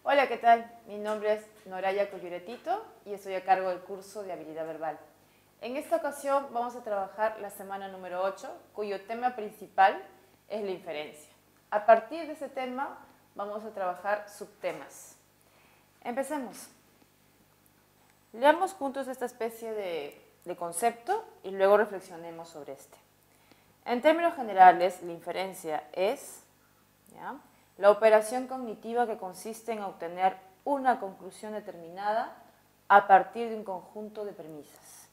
Hola, ¿qué tal? Mi nombre es Noraya Coyuretito y estoy a cargo del curso de habilidad verbal. En esta ocasión vamos a trabajar la semana número 8, cuyo tema principal es la inferencia. A partir de ese tema vamos a trabajar subtemas. Empecemos. Leamos juntos esta especie de concepto y luego reflexionemos sobre este. En términos generales, la inferencia es la operación cognitiva que consiste en obtener una conclusión determinada a partir de un conjunto de premisas.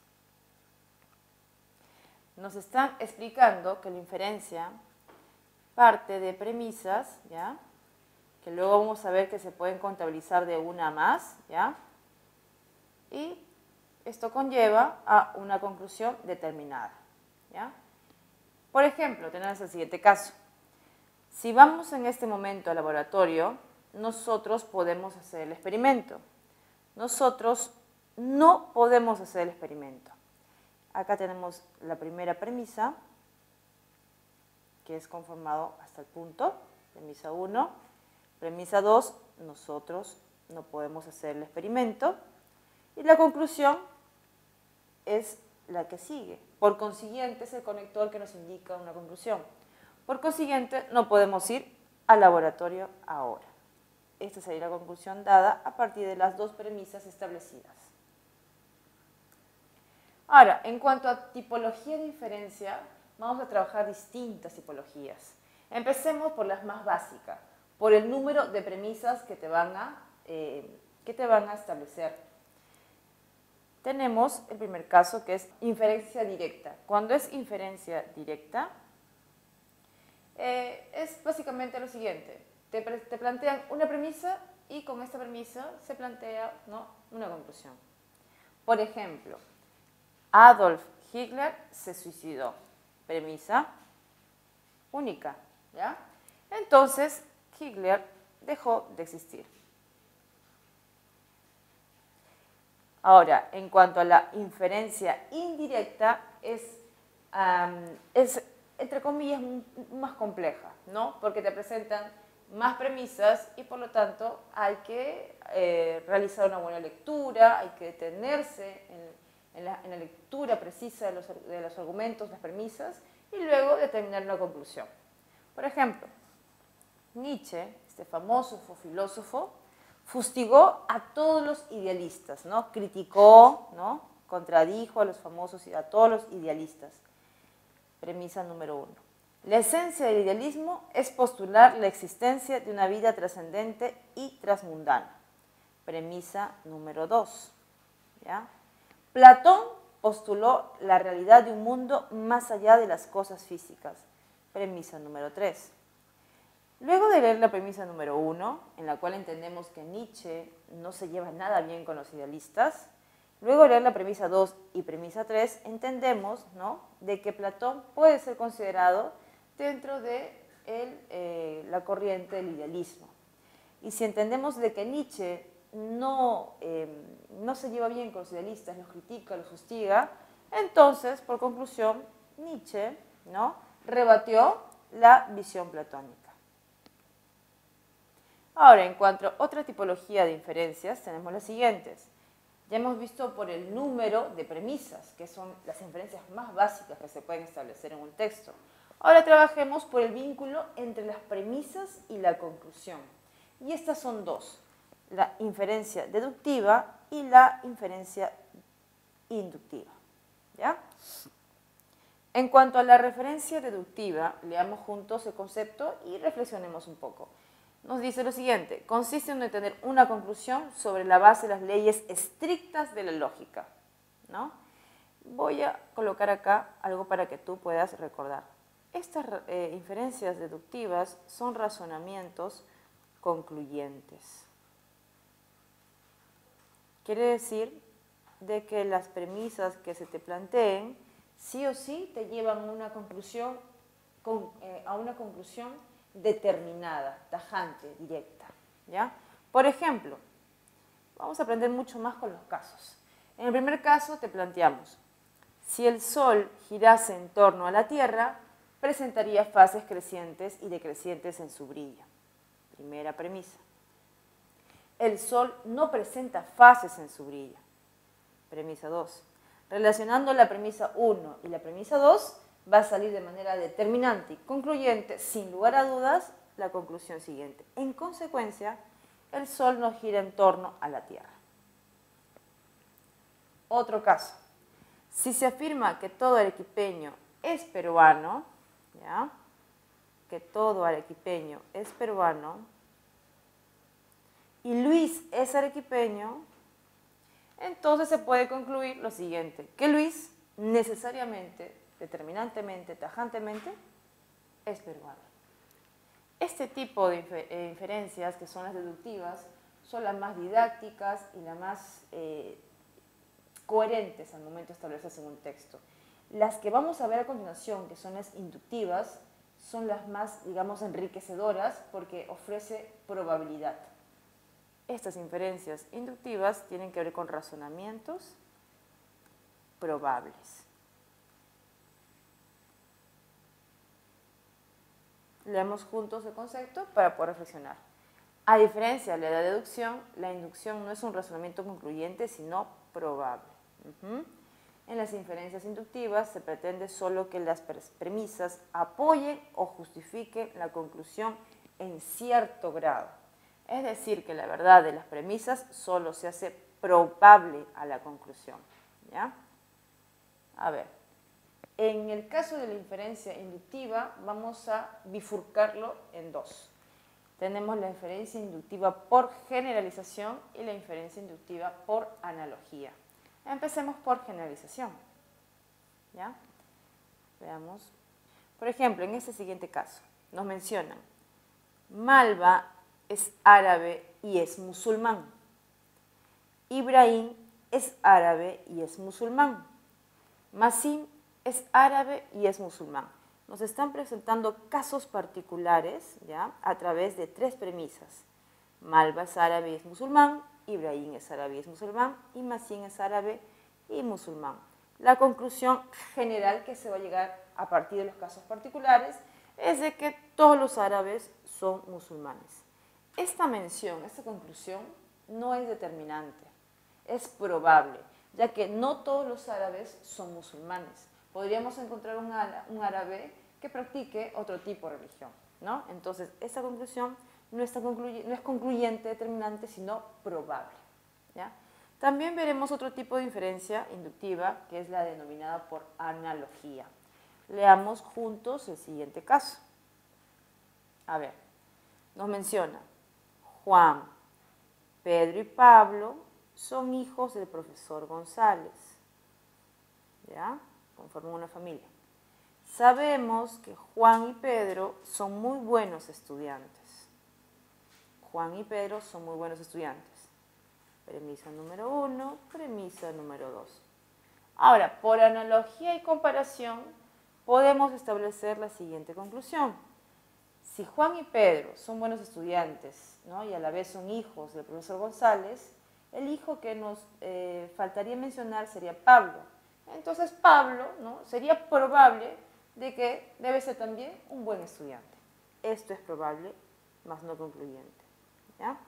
Nos están explicando que la inferencia parte de premisas, que luego vamos a ver que se pueden contabilizar de una a más, y esto conlleva a una conclusión determinada. Por ejemplo, tenemos el siguiente caso. Si vamos en este momento al laboratorio, nosotros podemos hacer el experimento. Nosotros no podemos hacer el experimento. Acá tenemos la primera premisa, que es conformado hasta el punto, premisa 1. Premisa 2, nosotros no podemos hacer el experimento. Y la conclusión es la que sigue. Por consiguiente, es el conector que nos indica una conclusión. Por consiguiente, no podemos ir al laboratorio ahora. Esta sería la conclusión dada a partir de las dos premisas establecidas. Ahora, en cuanto a tipología de inferencia, vamos a trabajar distintas tipologías. Empecemos por las más básicas, por el número de premisas que te van a establecer. Tenemos el primer caso, que es inferencia directa. Cuando es inferencia directa, es básicamente lo siguiente. Te plantean una premisa y con esta premisa se plantea una conclusión. Por ejemplo, Adolf Hitler se suicidó. Premisa única. Entonces, Hitler dejó de existir. Ahora, en cuanto a la inferencia indirecta, es entre comillas, más compleja, porque te presentan más premisas y por lo tanto hay que realizar una buena lectura, hay que detenerse en la lectura precisa de los argumentos, las premisas, y luego determinar una conclusión. Por ejemplo, Nietzsche, este famoso filósofo, fustigó a todos los idealistas, criticó, contradijo a todos los idealistas. Premisa número 1. La esencia del idealismo es postular la existencia de una vida trascendente y transmundana. Premisa número 2. Platón postuló la realidad de un mundo más allá de las cosas físicas. Premisa número 3. Luego de leer la premisa número 1, en la cual entendemos que Nietzsche no se lleva nada bien con los idealistas, luego de leer la premisa 2 y premisa 3, entendemos de que Platón puede ser considerado dentro de la corriente del idealismo. Y si entendemos de que Nietzsche no se lleva bien con los idealistas, los critica, los fustiga, entonces, por conclusión, Nietzsche rebatió la visión platónica. Ahora, en cuanto a otra tipología de inferencias, tenemos las siguientes. Ya hemos visto por el número de premisas, que son las inferencias más básicas que se pueden establecer en un texto. Ahora trabajemos por el vínculo entre las premisas y la conclusión. Y estas son dos, la inferencia deductiva y la inferencia inductiva. En cuanto a la referencia deductiva, leamos juntos el concepto y reflexionemos un poco. Nos dice lo siguiente: consiste en obtener una conclusión sobre la base de las leyes estrictas de la lógica. Voy a colocar acá algo para que tú puedas recordar. Estas inferencias deductivas son razonamientos concluyentes. Quiere decir de que las premisas que se te planteen sí o sí te llevan a una conclusión determinada, tajante, directa. Por ejemplo, vamos a aprender mucho más con los casos. En el primer caso te planteamos, si el Sol girase en torno a la Tierra, presentaría fases crecientes y decrecientes en su brillo. Primera premisa. El Sol no presenta fases en su brillo. Premisa 2. Relacionando la premisa 1 y la premisa 2, va a salir de manera determinante y concluyente, sin lugar a dudas, la conclusión siguiente. En consecuencia, el Sol no gira en torno a la Tierra. Otro caso. Si se afirma que todo arequipeño es peruano, ¿ya? Que todo arequipeño es peruano, y Luis es arequipeño, entonces se puede concluir lo siguiente, que Luis necesariamente, determinantemente, tajantemente, es peruano. Este tipo de inferencias, que son las deductivas, son las más didácticas y las más coherentes al momento de establecerse en un texto. Las que vamos a ver a continuación, que son las inductivas, son las más, digamos, enriquecedoras porque ofrece probabilidad. Estas inferencias inductivas tienen que ver con razonamientos probables. Leemos juntos el concepto para poder reflexionar. A diferencia de la deducción, la inducción no es un razonamiento concluyente, sino probable. En las inferencias inductivas se pretende solo que las premisas apoyen o justifiquen la conclusión en cierto grado. Es decir, que la verdad de las premisas solo se hace probable a la conclusión. ¿Ya? A ver, en el caso de la inferencia inductiva vamos a bifurcarlo en dos. Tenemos la inferencia inductiva por generalización y la inferencia inductiva por analogía. Empecemos por generalización. ¿Ya? Veamos. Por ejemplo, en este siguiente caso, nos mencionan Malva es árabe y es musulmán. Ibrahim es árabe y es musulmán. Masim es árabe y es musulmán. Nos están presentando casos particulares, ¿ya?, a través de tres premisas. Malva es árabe y es musulmán, Ibrahim es árabe y es musulmán, y Masim es árabe y musulmán. La conclusión general que se va a llegar a partir de los casos particulares es de que todos los árabes son musulmanes. Esta mención, esta conclusión, no es determinante, es probable, ya que no todos los árabes son musulmanes. Podríamos encontrar un árabe que practique otro tipo de religión, ¿no? Entonces, esta conclusión no es concluyente, determinante, sino probable, ¿ya? También veremos otro tipo de inferencia inductiva, que es la denominada por analogía. Leamos juntos el siguiente caso. A ver, nos menciona Juan, Pedro y Pablo son hijos del profesor González, ¿ya? Conforman una familia. Sabemos que Juan y Pedro son muy buenos estudiantes. Juan y Pedro son muy buenos estudiantes. Premisa número 1, premisa número 2. Ahora, por analogía y comparación, podemos establecer la siguiente conclusión. Si Juan y Pedro son buenos estudiantes, ¿no?, y a la vez son hijos del profesor González, el hijo que nos faltaría mencionar sería Pablo. Entonces Pablo, ¿no?, sería probable de que debe ser también un buen estudiante. Esto es probable, mas no concluyente, ¿ya?